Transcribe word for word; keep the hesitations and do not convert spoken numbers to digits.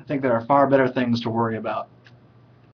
I think there are far better things to worry about.